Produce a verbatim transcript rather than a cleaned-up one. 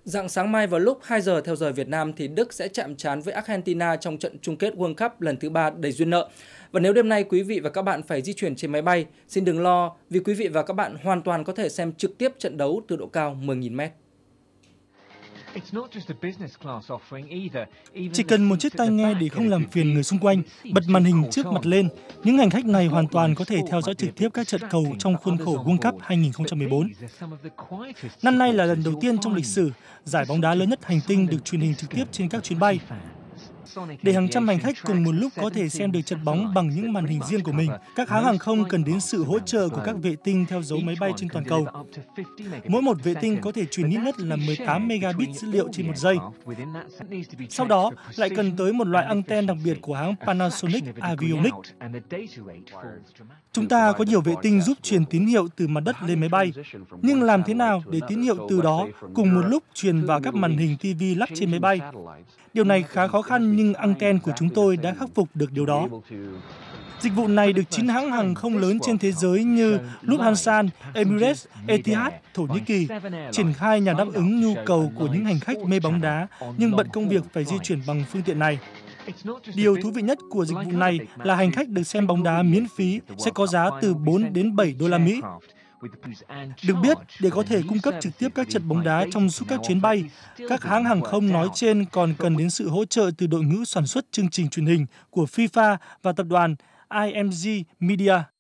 Rạng sáng mai vào lúc hai giờ theo giờ Việt Nam thì Đức sẽ chạm trán với Argentina trong trận chung kết World Cup lần thứ ba đầy duyên nợ. Và nếu đêm nay quý vị và các bạn phải di chuyển trên máy bay, xin đừng lo vì quý vị và các bạn hoàn toàn có thể xem trực tiếp trận đấu từ độ cao mười nghìn mét. Chỉ cần một chiếc tai nghe để không làm phiền người xung quanh, bật màn hình trước mặt lên, những hành khách này hoàn toàn có thể theo dõi trực tiếp các trận cầu trong khuôn khổ World Cup hai nghìn không trăm mười bốn. Năm nay là lần đầu tiên trong lịch sử, giải bóng đá lớn nhất hành tinh được truyền hình trực tiếp trên các chuyến bay. Để hàng trăm hành khách cùng một lúc có thể xem được trận bóng bằng những màn hình riêng của mình, các hãng hàng không cần đến sự hỗ trợ của các vệ tinh theo dấu máy bay trên toàn cầu. Mỗi một vệ tinh có thể truyền ít nhất là mười tám megabit dữ liệu trên một giây. Sau đó, lại cần tới một loại anten đặc biệt của hãng Panasonic Avionics. Chúng ta có nhiều vệ tinh giúp truyền tín hiệu từ mặt đất lên máy bay. Nhưng làm thế nào để tín hiệu từ đó cùng một lúc truyền vào các màn hình ti vi lắp trên máy bay? Điều này khá khó khăn nhưng anten của chúng tôi đã khắc phục được điều đó. Dịch vụ này được chín hãng hàng không lớn trên thế giới như Lufthansa, Emirates, Etihad, Thổ Nhĩ Kỳ triển khai nhằm đáp ứng nhu cầu của những hành khách mê bóng đá nhưng bận công việc phải di chuyển bằng phương tiện này. Điều thú vị nhất của dịch vụ này là hành khách được xem bóng đá miễn phí sẽ có giá từ bốn đến bảy đô la Mỹ. Được biết, để có thể cung cấp trực tiếp các trận bóng đá trong suốt các chuyến bay, các hãng hàng không nói trên còn cần đến sự hỗ trợ từ đội ngũ sản xuất chương trình truyền hình của FIFA và tập đoàn i em giê Media.